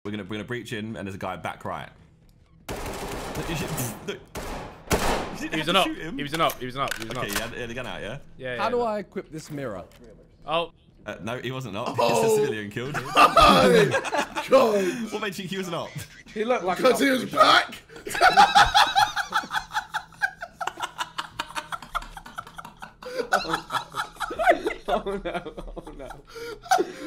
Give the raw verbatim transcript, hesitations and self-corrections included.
We're gonna we're gonna breach in, and there's a guy back right. Look, you should, look. You He was an up. He was an up. He was an up. He was an Okay, up. he had, he had the gun out, yeah. Yeah. yeah How do no. I equip this mirror? Oh. Uh, no, he wasn't up. Oh. It's a civilian killed. Oh, God. What made you think he was an op? He looked like Because he was black. Oh no! Oh no! Oh no!